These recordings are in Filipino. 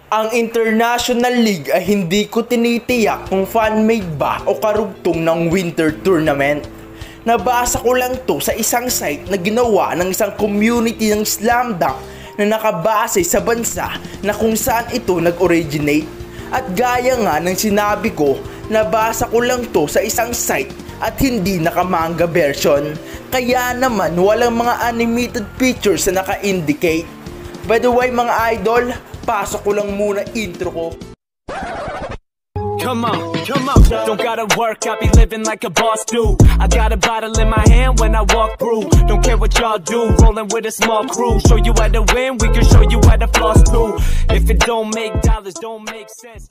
Ang International League ay hindi ko tinitiyak kung fan-made ba o karugtong ng winter tournament. Nabasa ko lang to sa isang site na ginawa ng isang community ng slam dunk na nakabase sa bansa na kung saan ito nag-originate. At gaya nga ng sinabi ko, nabasa ko lang to sa isang site at hindi nakamanga version. Kaya naman walang mga animated pictures na naka-indicate. By the way mga idol, pasok ko lang muna intro ko. Come on, don't gotta work, I be living like a boss do. I got a bottle in my hand when I walk through. Don't care what y'all do, rolling with a small crew. Show you how to win, we can show you how to floss too. If it don't make dollars, don't make sense.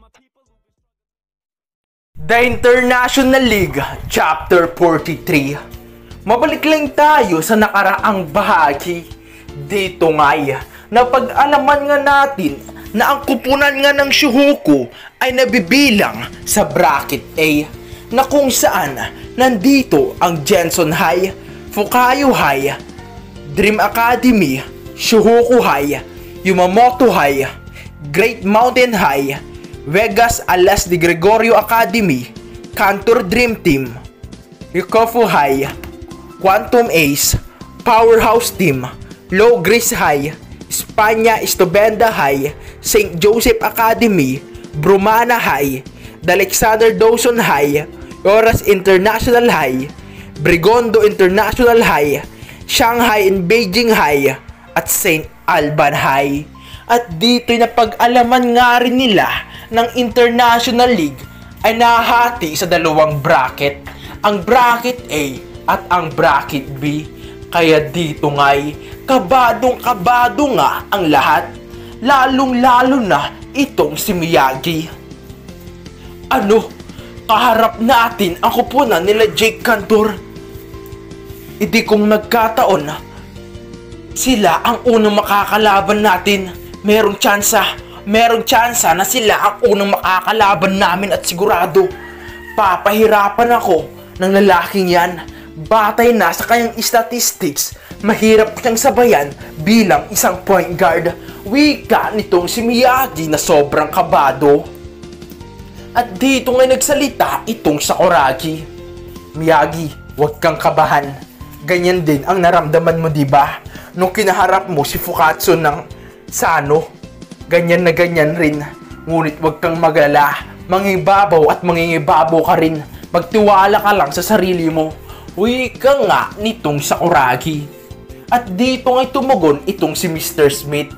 The International League, Chapter 43. Mabalik lang tayo sa nakaraang bahagi. Dito nga'y napag-alaman nga natin na ang kupunan nga ng Shuhoku ay nabibilang sa bracket A, na kung saan nandito ang Jensen High, Fukayo High, Dream Academy, Shuhoku High, Yumamoto High, Great Mountain High, Vegas Alas de Gregorio Academy, Cantor Dream Team, Rikofu High, Quantum Ace, Powerhouse Team, Low Grace High, Espanya Estubenda High, St. Joseph Academy, Brumana High, The Alexander Dawson High, Oras International High, Brigondo International High, Shanghai and Beijing High, at St. Alban High. At dito'y napag-alaman nga rin nila ng International League ay nahati sa dalawang bracket, ang bracket A at ang bracket B. Kaya dito nga'y kabadong-kabado nga ang lahat, lalong-lalo na itong si Miyagi. Kaharap natin ang kupunan nila Jake Cantor. Hindi kung nagkataon na sila ang unang makakalaban natin. Merong tsansa na sila ang unang makakalaban namin at sigurado papahirapan ako ng lalaking yan. Batay na sa kanyang statistics, mahirap siyang sabayan bilang isang point guard. Wika nitong si Miyagi na sobrang kabado. At dito ngay nagsalita itong Sakuragi. Miyagi, huwag kang kabahan. Ganyan din ang naramdaman mo, diba? Nung kinaharap mo si Fukatsu ng Sano. Ganyan na ganyan rin. Ngunit huwag kang magalala. Mangingibabaw at mangingibabaw ka rin. Magtiwala ka lang sa sarili mo. Wika nga nitong Sakuragi. At dito ngay tumugon itong si Mr. Smith.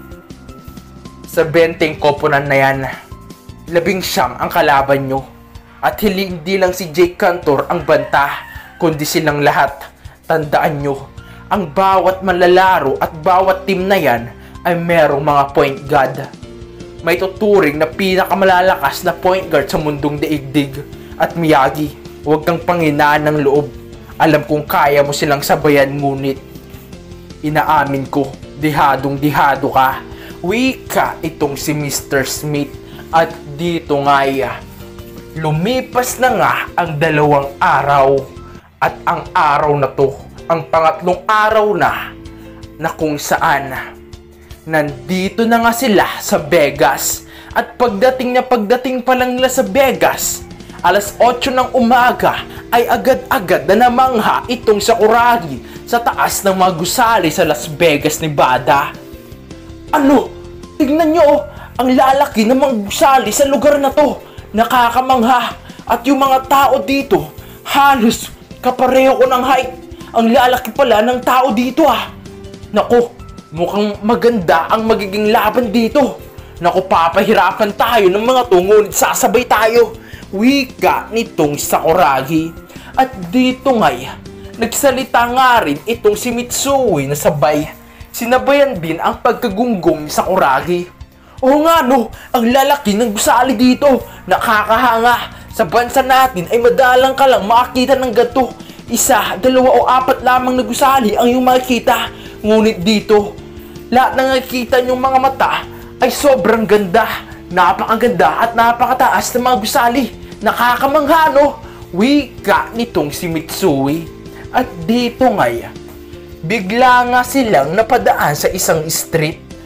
Sa 20 koponan na yan, 19 ang kalaban nyo. At hindi lang si Jake Cantor ang banta, kundi silang lahat. Tandaan nyo, ang bawat manlalaro at bawat team na yan ay merong mga point guard. May tuturing na pinakamalalakas na point guard sa mundong daigdig. At Miyagi, huwag kang panghinaan ng loob. Alam kong kaya mo silang sabayan, ngunit inaamin ko, dihadong-dihado ka. Wika itong si Mr. Smith. At dito nga'y lumipas na nga ang 2 araw. At ang araw na to, ang pangatlong araw na kung saan nandito na nga sila sa Vegas. At pagdating pa lang nila sa Vegas, alas 8 ng umaga ay agad-agad na namangha itong Sakuragi sa taas ng mga gusali sa Las Vegas, Nevada. Tignan nyo, ang lalaki ng mga gusali sa lugar na to. Nakakamangha. At yung mga tao dito, halos kapareho ko ng height. Ang lalaki pala ng tao dito Naku, mukhang maganda ang magiging laban dito. Naku, papahirapan tayo ng mga to, ngunit sasabay tayo. Wika nitong Sakuragi. At dito nga'y nagsalita nga rin itong si Mitsui na sabay. Sinabayan din ang pagkagunggong ni Sakuragi. Oo nga ang lalaki ng gusali dito. Nakakahanga. Sa bansa natin ay madalang ka lang makakita ng ganito. 1, 2 o 4 lamang na gusali ang iyong makikita. Ngunit dito, lahat ng nakikita niyong mga mata ay sobrang ganda. Napakaganda at napakataas ng mga gusali. Nakakamangha, Wika nitong si Mitsui. At dito nga'y bigla nga silang napadaan sa isang street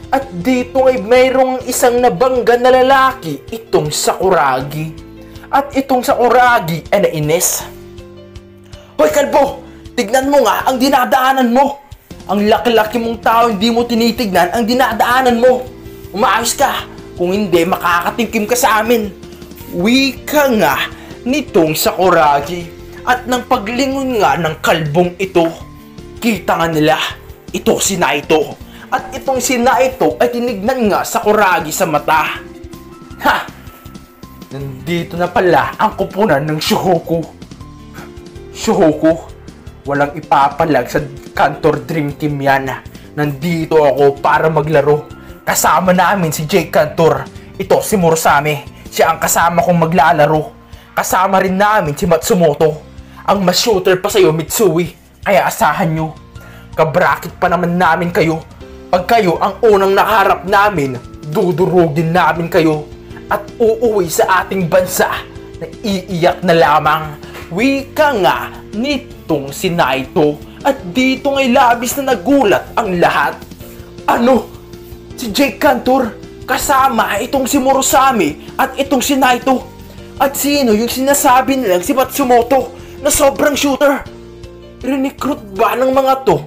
At dito ay mayroong isang nabangga na lalaki, itong Sakuragi. At itong Sakuragi ay nainis. Hoy kalbo, tignan mo nga ang dinadaanan mo. Ang laki-laki mong tao, hindi mo tinitignan ang dinadaanan mo. Umaayos ka, kung hindi makakatikim ka sa amin. Wika nga nitong Sakuragi. At nang paglingon nga ng kalbong ito, kita nga nila, ito si Naito. At itong si Naito ay tinignan nga Sakuragi sa mata. Ha! Nandito na pala ang kupunan ng Shohoku. Shohoku, walang ipapalag sa Kantor Dream Team yan. Nandito ako para maglaro. Kasama namin si Jake Kantor. Ito si Murasame. Siya ang kasama kong maglalaro. Kasama rin namin si Matsumoto. Ang mas shooter pa sa'yo, Mitsui. Kaya asahan nyo. Kabrakit pa naman namin kayo. Pag kayo ang unang nakaharap namin, dudurugin namin kayo. At uuwi sa ating bansa na iiyak na lamang. Wika nga nitong si Naito. At dito nga'y labis na nagulat ang lahat. Ano? Si Jake Kantor kasama itong si Murasame at itong si Naito. At sino yung sinasabi nilang si Matsumoto na sobrang shooter? Rinicruit ba ng mga to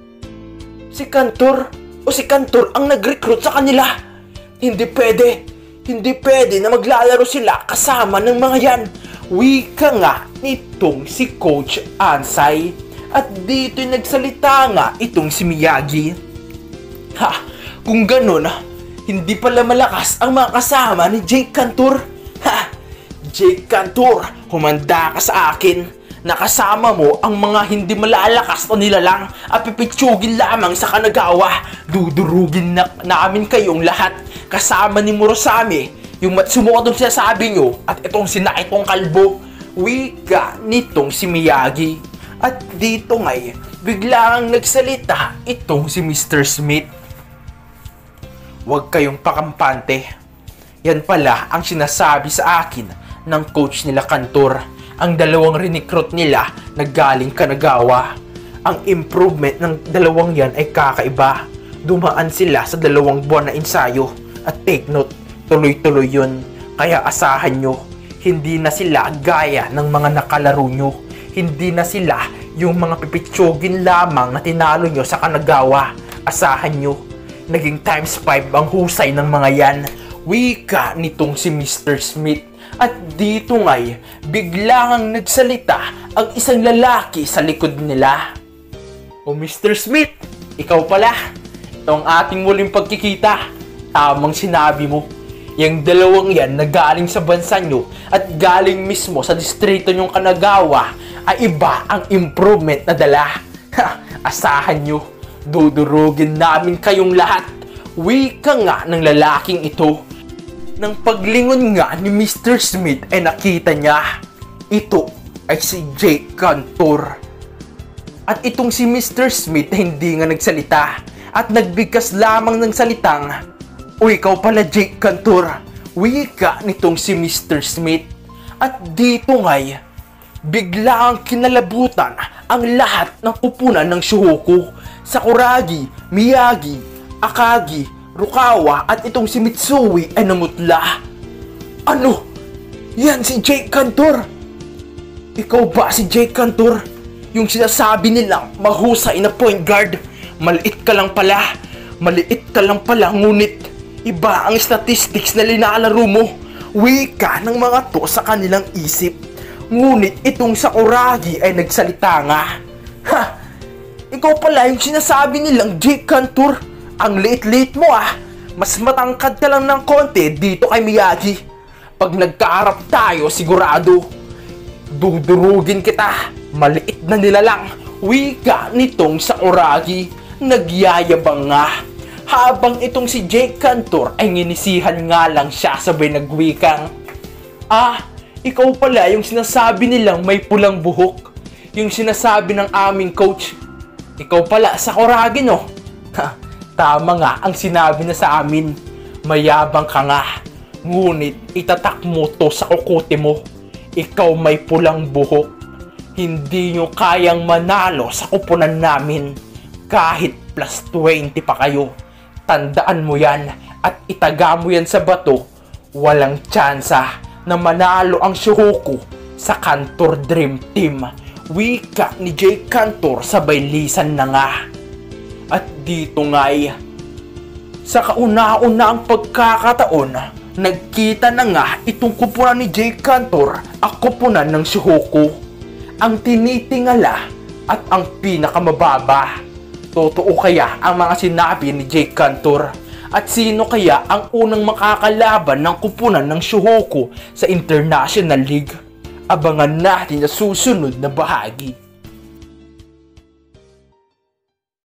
si Kantor? O si Kantor ang nag-recruit sa kanila? Hindi pwede. Hindi pwede na maglalaro sila kasama ng mga yan. Wika nga nitong si Coach Ansai. At dito'y nagsalita nga itong si Miyagi. Ha! Kung ganun, hindi pala malakas ang mga kasama ni Jake Kantor. Ha! Jake Kantor, humanda ka sa akin. Nakasama mo ang mga hindi malalakas o nilalang at pipitsugin lamang sa Kanagawa. Dudurugin na namin kayong lahat kasama ni Murasame, yung Matsumoto sinasabi nyo, at itong si Naitong kalbo. Wika nitong si Miyagi. At dito nga'y biglang nagsalita itong si Mr. Smith. Huwag kayong pakampante. Yan pala ang sinasabi sa akin ng coach nila Kantor. Ang dalawang recruit nila na galing Kanagawa. Ang improvement ng dalawang yan ay kakaiba. Dumaan sila sa 2 buwan na ensayo. At take note, tuloy-tuloy yun. Kaya asahan nyo, hindi na sila gaya ng mga nakalaro nyo. Hindi na sila yung mga pipitsugin lamang na tinalo nyo sa Kanagawa. Asahan nyo, naging times 5 ang husay ng mga yan. Wika nitong si Mr. Smith. At dito nga'y biglang nagsalita ang isang lalaki sa likod nila. O Mr. Smith, ikaw pala. Ito ang ating muling pagkikita. Tamang sinabi mo. Yung dalawang yan na galing sa bansa nyo at galing mismo sa distrito nyong Kanagawa ay iba ang improvement na dala. Asahan nyo, dudurugin namin kayong lahat. Wika nga ng lalaking ito. Nang paglingon nga ni Mr. Smith ay nakita niya, ito ay si Jake Kantor. At itong si Mr. Smith ay hindi nga nagsalita at nagbigkas lamang ng salitang, o ikaw pala Jake Kantor. Wika nitong si Mr. Smith. At dito nga'y biglang kinalabutan ang lahat ng kupunan ng Shohoku. Sakuragi, Miyagi, Akagi, Rukawa at itong si Mitsui ay namutla. Ano? Yan si Jake Kantor. Ikaw ba si Jake Kantor? Yung sinasabi nilang mahusay na point guard. Maliit ka lang pala. Maliit ka lang pala, ngunit iba ang statistics na linalaro mo. Wika ng mga to sa kanilang isip. Ngunit itong Sakuragi ay nagsalita nga. Ha! Ikaw pala yung sinasabi nilang Jake Kantor. Ang liit-liit mo ah. Mas matangkad ka lang ng konti dito kay Miyagi. Pag nagkaharap tayo, sigurado dudurugin kita. Maliit na nilalang. Wika nitong Sakuragi. Nagyayabang nga. Habang itong si Jake Kantor ay nginisihan nga lang siya, sabay nagwikang, ikaw pala yung sinasabi nilang may pulang buhok. Yung sinasabi ng aming coach. Ikaw pala, Sakuragi no? Tama nga ang sinabi na sa amin. Mayabang ka nga. Ngunit itatak mo to sa kukote mo. Ikaw may pulang buhok. Hindi nyo kayang manalo sa kupunan namin. Kahit plus 20 pa kayo. Tandaan mo yan at itaga mo yan sa bato. Walang tsansa na manalo ang Shuhoku sa Cantor Dream Team. Wika ni Jake Cantor sabay lisan na nga. At dito nga'y sa kauna-unang pagkakataon, nagkita na nga itong kupunan ni Jake Cantor ang kupunan ng Shuhoku. Ang tinitingala at ang pinakamababa. Totoo kaya ang mga sinabi ni Jake Cantor? At sino kaya ang unang makakalaban ng kupunan ng Shuhoku sa International League? Abangan natin sa susunod na bahagi.